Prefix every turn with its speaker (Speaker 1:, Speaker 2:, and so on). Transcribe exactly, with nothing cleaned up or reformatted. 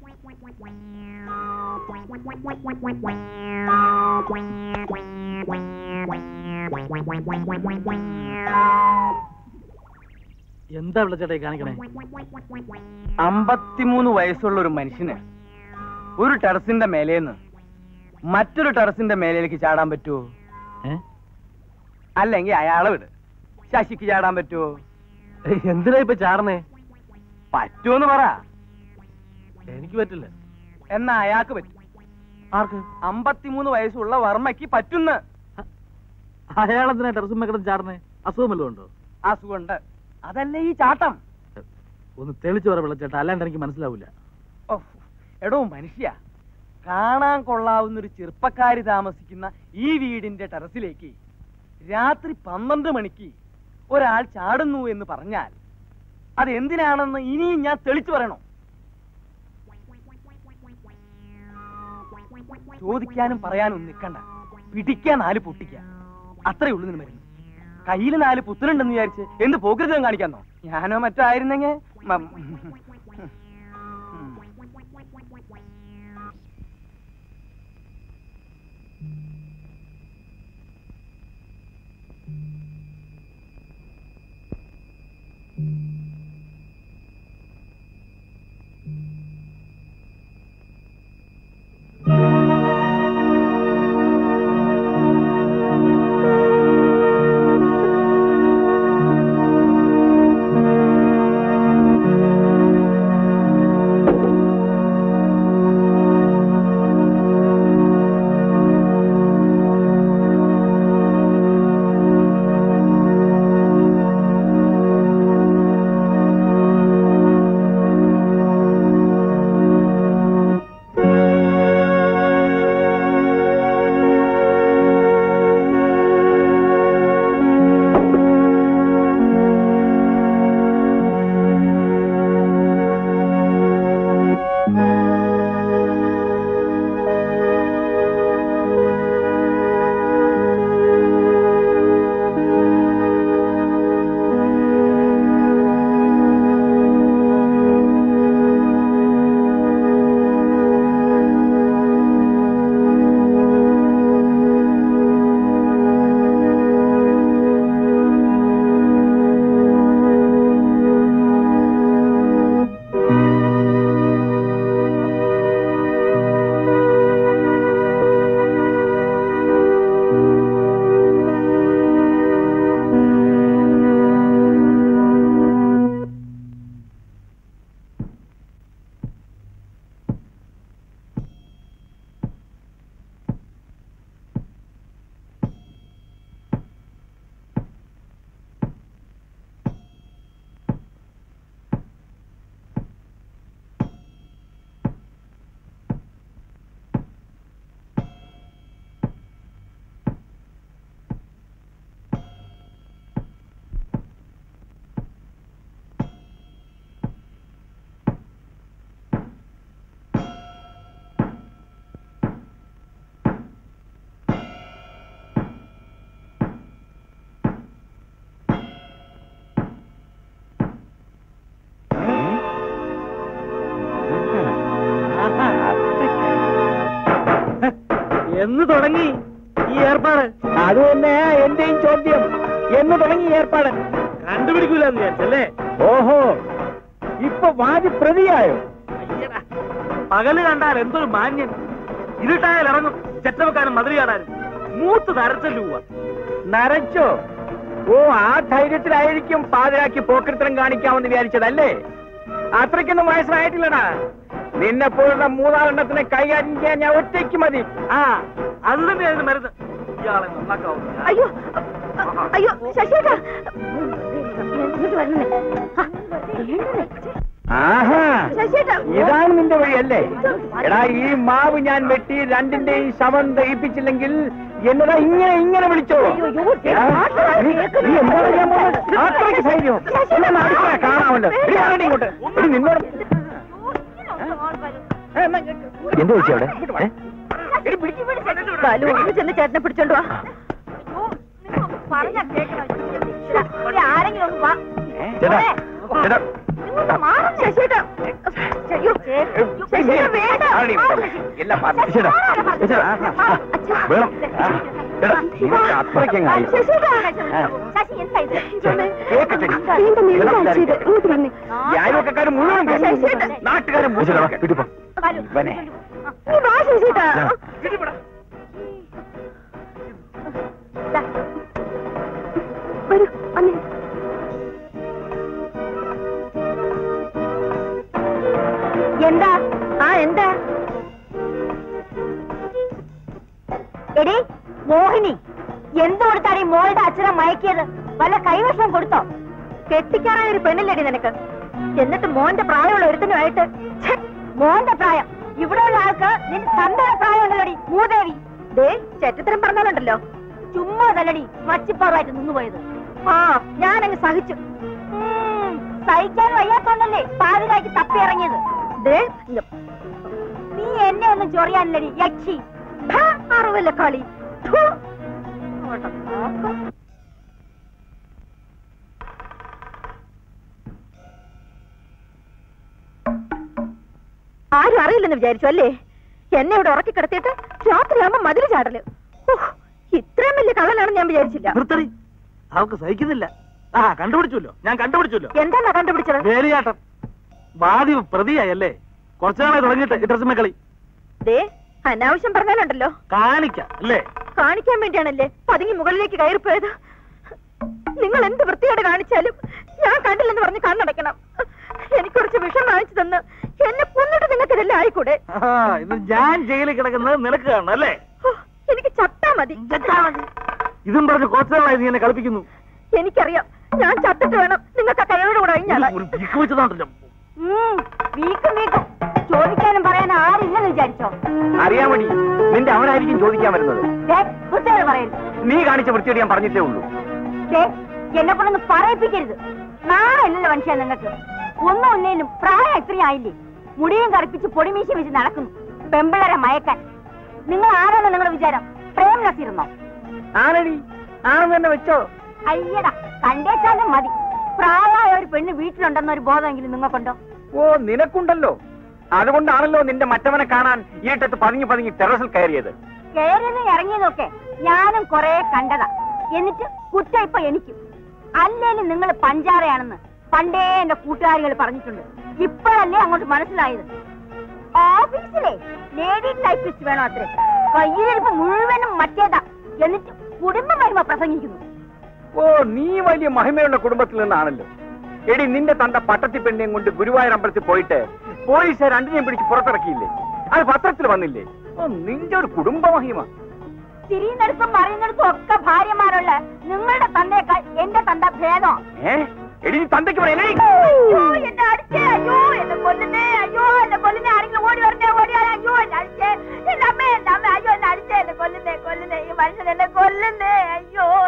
Speaker 1: എന്താ വിളിച്ചേട്ടാ കാണിക്കണേ?
Speaker 2: അമ്പത്തിമൂന്ന് വയസ്സുള്ള ഒരു മനുഷ്യന് ഒരു ടെറസിന്റെ മേലേന്ന് മറ്റൊരു ടെറസിന്റെ മേലേക്ക് ചാടാൻ പറ്റുമോ? അല്ലെങ്കിൽ അയാളെ വിട്, ശശിക്ക് ചാടാൻ പറ്റുമോ?
Speaker 1: എന്തിനാ ഇപ്പൊ ചാടണേ?
Speaker 2: പറ്റുമെന്ന് പറ.
Speaker 1: എനിക്ക് പറ്റില്ല.
Speaker 2: എന്നാ അയാൾക്ക് പറ്റും.
Speaker 1: ആർക്ക്?
Speaker 2: അമ്പത്തിമൂന്ന് വയസ്സുള്ള വർമ്മയ്ക്ക് പറ്റുന്ന.
Speaker 1: അയാളെന്തിനാ ടെറസുമ്മ കിടന്ന് ചാടണേ? അസുഖം വല്ലതും ഉണ്ടോ?
Speaker 2: അസുഖമുണ്ട്, അതല്ലേ ഈ ചാട്ടം.
Speaker 1: ഒന്ന് തെളിച്ചു പറ വിളിച്ചേട്ടാ, അല്ലാണ്ട് എനിക്ക് മനസ്സിലാവൂല.
Speaker 2: ഓ എടോ മനുഷ്യ, കാണാൻ കൊള്ളാവുന്നൊരു ചെറുപ്പക്കാരി താമസിക്കുന്ന ഈ വീടിന്റെ ടെറസിലേക്ക് രാത്രി പന്ത്രണ്ട് മണിക്ക് ഒരാൾ ചാടുന്നു എന്ന് പറഞ്ഞാൽ അത് എന്തിനാണെന്ന് ഇനിയും ഞാൻ തെളിച്ചു പറയണോ? ചോദിക്കാനും പറയാനും നിൽക്കണ്ട, പിടിക്കാൻ നാല് പൊട്ടിക്ക, അത്രേ ഉള്ളു നിന്ന് മരുന്ന്. കയ്യിൽ നാല് പുത്തനുണ്ടെന്ന് വിചാരിച്ച് എന്ത് പോകൃതം കാണിക്കാന്നോ? ഞാനോ മറ്റോ ആയിരുന്നെങ്കിൽ
Speaker 1: എന്ന് തുടങ്ങി ഈ ഏർപ്പാട്?
Speaker 2: അത് തന്നെ എന്റെയും ചോദ്യം. എന്ന് തുടങ്ങി ഏർപ്പാട്?
Speaker 1: കണ്ടുപിടിക്കൂലെന്ന് വിചാരിച്ചല്ലേ?
Speaker 2: ഓഹോ, ഇപ്പൊ വാദി പ്രതിയായോ?
Speaker 1: പകല് കണ്ടാൽ എന്തൊരു മാന്യൻ, ഇരുട്ടായാൽ ഇറങ്ങും ചെറ്റവക്കാനും മധുര കാണാനും. മൂത്ത് നരച്ചല്ലു പോവാ.
Speaker 2: നരച്ചോ? ഓ, ആ ധൈര്യത്തിലായിരിക്കും പാതിരാക്കി പോക്കൃത്തരം കാണിക്കാമെന്ന് വിചാരിച്ചതല്ലേ? അത്രയ്ക്കൊന്നും വയസ്സായിട്ടില്ലടാ. നിന്നെ പോലുള്ള മൂന്നാലെണ്ണത്തിനെ കൈകാര്യം ചെയ്യാൻ ഞാൻ ഒറ്റയ്ക്ക് മതി.
Speaker 1: ആ, അത് തന്നെയായിരുന്നു മരുന്ന്. ഇയാളെ നന്നാക്കാവുന്ന.
Speaker 3: അയ്യോ അയ്യോ ശശിയേട്ടാ,
Speaker 2: ആഹാ, ഇതാണ് നിന്റെ വഴിയല്ലേ? എടാ, ഈ മാവ് ഞാൻ വെട്ടി രണ്ടിന്റെയും ശവം ദഹിപ്പിച്ചില്ലെങ്കിൽ എന്നതാ ഇങ്ങനെ ഇങ്ങനെ വിളിച്ചോ? അത്രയ്ക്ക് ധൈര്യം കാണാമല്ലോ. ഇങ്ങോട്ട് നിന്നോട് എന്ത് ചോദിച്ചു അവിടെ?
Speaker 3: ചെന്ന് ചേട്ടനെ പിടിച്ചോണ്ട് വാ. ആരെങ്കിലും ഒന്ന് വാ. ശശിയേട്ടാ,
Speaker 4: അയൽവക്കാരും മുഴുവൻ നാട്ടുകാരും ഇവനെ
Speaker 3: എന്താ ആ എന്താ എടി മോഹിനി എന്ത് കൊടുത്താണ് ഈ മോളുടെ അച്ഛനെ മയക്കിയത്? വല്ല കൈവശം കൊടുത്തോ? കെട്ടിക്കാറായ ഒരു പെണ്ണില്ലടി നിനക്ക്. എന്നിട്ട് മോന്റെ പ്രായമുള്ള ഒരുത്തനുമായിട്ട് മോന്റെ പ്രായം ഇവിടെയുള്ള ആൾക്ക് നിന്റെ തന്തയുടെ പ്രായം ഉണ്ടല്ലോടി മൂദേവി. ദേ ചേട്ടത്തരം പറഞ്ഞാലുണ്ടല്ലോ ചുമ്മാ തല്ലടി മച്ചിപ്പാറുമായിട്ട് നിന്നുപോയത്. ആ ഞാനങ്ങ് സഹിച്ചു. സഹിക്കാൻ വയ്യാത്തോണ്ടല്ലേ പാതിരാക്കി തപ്പി ഇറങ്ങിയത്. നീ എന്നെ ഒന്നും ചൊറിയാനില്ലടി യക്ഷി. അറിവല്ല കളി. ആരും അറിയില്ലെന്ന് വിചാരിച്ചു അല്ലേ? എന്നെ ഇവിടെ ഉറക്കി കിടത്തിയിട്ട് രാത്രിയാകുമ്പോ മതിൽ ചാടല്. ഇത്രയും വലിയ കള്ളനാണ് ഞാൻ വിചാരിച്ചില്ല.
Speaker 1: അവർക്ക് സഹിക്കുന്നില്ല. ആ കണ്ടുപിടിച്ചല്ലോ, ഞാൻ കണ്ടുപിടിച്ചല്ലോ.
Speaker 3: എന്താ കണ്ടുപിടിച്ചത്?
Speaker 1: വേലിയാട്ടം. വാദി പ്രതിയായല്ലേ? കുറച്ചുനാളെ തുടങ്ങിയിട്ട് ഇത്രസമയ കളി.
Speaker 3: ദേ അനാവശ്യം പറഞ്ഞാലുണ്ടല്ലോ
Speaker 1: കാണിക്കാം അല്ലേ?
Speaker 3: കാണിക്കാൻ വേണ്ടിയാണല്ലേ പതുങ്ങി മുകളിലേക്ക് കയറിപ്പോയത്. നിങ്ങൾ എന്ത് വൃത്തിയോടെ കാണിച്ചാലും ഞാൻ കണ്ടില്ലെന്ന് പറഞ്ഞ് കണ്ണടയ്ക്കണം. എനിക്ക് കുറച്ച് വിഷം വാങ്ങിച്ചു തന്ന് എന്നെ കൊന്നിട്ട് നിങ്ങൾക്ക് ഇതെല്ലാം ആയിക്കൂടെ?
Speaker 1: ഇത് ഞാൻ ജയിലിൽ കിടക്കുന്നത് നിനക്ക് കാണണം അല്ലേ?
Speaker 3: എനിക്ക് ചത്താ മതി.
Speaker 1: ഇതും പറഞ്ഞ് കുറച്ചുനാളായി നീ എന്നെ കളിപ്പിക്കുന്നു.
Speaker 3: എനിക്കറിയാം, ഞാൻ ചത്തിട്ട് വേണം നിങ്ങൾക്ക് കഴിയോട് കൂടെ
Speaker 1: വെച്ചതാണല്ലോ.
Speaker 3: വീക്കും വീക്കും ചോദിക്കാനും പറയാനും ആരില്ലെന്ന് വിചാരിച്ചോ?
Speaker 4: അറിയാൻ വേണ്ടി നിന്റെ അവനായിരിക്കും ചോദിക്കാൻ വരുന്നത്.
Speaker 3: പറയരുത്.
Speaker 4: നീ കാണിച്ച വൃത്തിയോട് ഞാൻ പറഞ്ഞിട്ടേ ഉള്ളൂ.
Speaker 3: എന്നെ കൊണ്ടൊന്ന് പറയിപ്പിക്കരുത്. നാളല്ലല്ലോ മനുഷ്യ നിങ്ങൾക്ക്. ഒന്നും ഒന്നേലും പ്രായം ഇത്രയും ആയില്ലേ? മുടിയും കറുപ്പിച്ച് പൊടിമീശ വെച്ച് നടക്കുന്നു പെമ്പിളരെ മയക്കാൻ. നിങ്ങൾ ആരാണോ നിങ്ങളുടെ വിചാരം? പ്രേം നസീർന്നോ?
Speaker 2: ആണടി, ആണെന്ന് തന്നെ വെച്ചോ.
Speaker 3: അയ്യടാ, കണ്ടേച്ചാലും മതി. പ്രായമായ ഒരു പെണ്ണ് വീട്ടിലുണ്ടെന്നൊരു ബോധമെങ്കിലും നിങ്ങൾക്കുണ്ടോ?
Speaker 4: ഓ നിനക്കുണ്ടല്ലോ. അതുകൊണ്ടാണല്ലോ നിന്റെ മറ്റവനെ കാണാൻ ഈട്ടത്ത് പതുങ്ങി പതുങ്ങി ടെറസിൽ കയറിയത്.
Speaker 3: കയറിയതും ഇറങ്ങിയതൊക്കെ ഞാനും കൊറേ കണ്ടതാ. എന്നിട്ട് കുറ്റം ഇപ്പൊ എനിക്കും. അല്ലേലും നിങ്ങൾ പഞ്ചാരയാണെന്ന് പണ്ടേ എന്റെ കൂട്ടുകാരികൾ പറഞ്ഞിട്ടുണ്ട്. ഇപ്പോഴല്ലേ അങ്ങോട്ട് മനസ്സിലായത്. ഓഫീസിലെ ലേഡി ടൈപ്പിസ്റ്റ് വേണോ അത്രേ? കയ്യിലിരിപ്പ് മുഴുവനും മറ്റേതാ. എന്നിട്ട് കുടുംബം വരുമ്പോ പ്രസംഗിക്കുന്നു.
Speaker 4: ഓ നീ വലിയ മഹിമയുള്ള കുടുംബത്തിൽ നിന്നാണല്ലോ. എടി നിന്റെ തന്റെ പട്ടത്തി പെണ്ണിയും കൊണ്ട് ഗുരുവായൂർ അമ്പലത്തിൽ പോയിട്ട് പോലീസ് രണ്ടിനെയും പിടിച്ച് പുറത്തിറക്കിയില്ലേ? അത് പത്രത്തിൽ വന്നില്ലേ? ഓ നിന്റെ ഒരു കുടുംബ മഹിമ.
Speaker 3: തിരിയുന്നിടത്തും മറിയുന്നിടത്തും ഒക്കെ ഭാര്യമാരുള്ള നിങ്ങളുടെ തന്തേക്കാൾ എന്റെ തന്ത ഭേദം.
Speaker 4: ഏ എടി നീ തന്തയ്ക്ക് പറയണേ.
Speaker 3: അയ്യോ എന്നെ അടിച്ചേ, അയ്യോ എന്നെ കൊല്ലുന്നേ, അയ്യോ എന്നെ കൊല്ലുന്നേ, ആരെങ്കിലും ഓടി വരണേ, ഓടിയാ അയ്യോ എന്നെ അടിച്ചേ, എന്റെ അമ്മ എന്റെ അമ്മ, അയ്യോ എന്നെ അടിച്ചേ, എന്നെ കൊല്ലുന്നേ കൊല്ലുന്നേ, ഈ മനുഷ്യൻ എന്നെ കൊല്ലുന്നേ, അയ്യോ